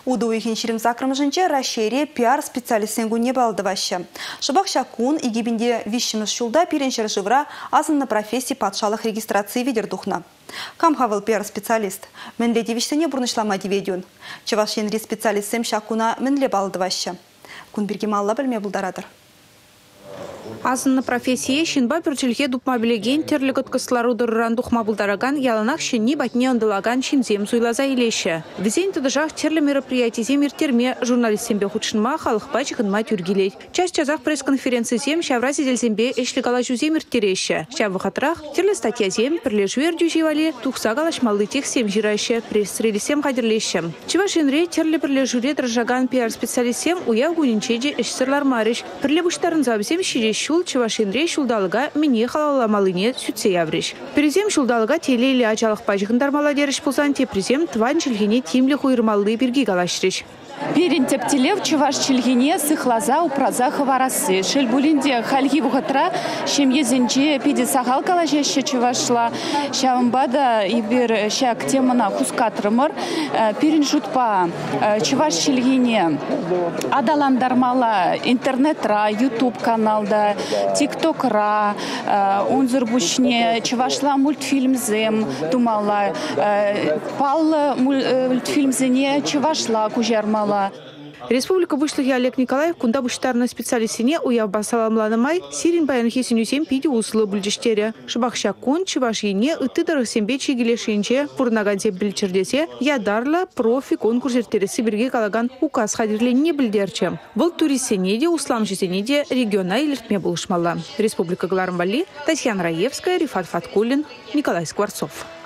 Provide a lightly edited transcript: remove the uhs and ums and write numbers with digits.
Удуихин ширим закрымжынче расшире пиар специалистен гуне балдываще. Шыбақ шакун игибинде вишіміз шулда пиреншер живра азынны профессии патшалық регистрации ведердухна. Камхавыл пиар специалист. Мінле девиштене бұрнышлама деведюн. Чевашенри специалистем шакуна мінле балдываще. Кунберге малла білме бұлдарадыр. Азынны профессия шинба пүрчілге дупмабілеген терлік өткісілару дұрыран дұқмабылдараган яланақ шинни батне ындылаган шинзем суйлаза илеші. Візен тұдыжақ терлі мероприятизем ертерме журналистембе худшынма халықпа чықынма түргелейд. Час-чазақ пресс-конференцизем шавра зеделзембе эшлігала жүзем ертереші. Шавы қатырақ терлі статьязем пірлежуер дюжевали тұқса қалашмалы тексем жирайшы пресс-релисем қадірлеші. Чевашенре терлі пірлежуре дыржаган пиар-специалистем уя гунинчеде эшсірлар марыш. Пірлі бұштарын забызем ширеш шул Чевашенре шулдалыга міне халаламалыне сүтсе явреш. Перезем шулдалыга телейлі ачалық пажығындармала деріш пулсан тепрезем тван чілгене тимлі хуйырмалы бірге галашреш. Перен тептелев чуваш чилгине сыхлаза упраза хаварасы. Шель булинде хальги вухатра шемье зенче пиди сахал калажеще чувашла. Шавамбада ибир шак темана хускатрымыр. Перен жутпа чуваш чилгине адаландармала интернетра, ютуб каналда, тиктокра, унзырбушне чувашла мультфильмзем думала. Пал мультфильмзене чувашла кужармала. Республика вышлыхи Олег Николаев кунда бұштарына специалистіне уявба саламланымай сирин баянхи синюсем пиди услы бүлжіштере. Шыбақша кун чываш ене үттідірі сембе чигелешінче пұрнаганзе білчірдесе ядарла профи конкурс ертересі бірге калаган указ хадирленіне білдерче. Бұл туристсене де услам жесене де региона илертме бұлышмалла. Республика Глармбали, Татьяна Раевская, Рифат Фаткулин, Николай Скворцов.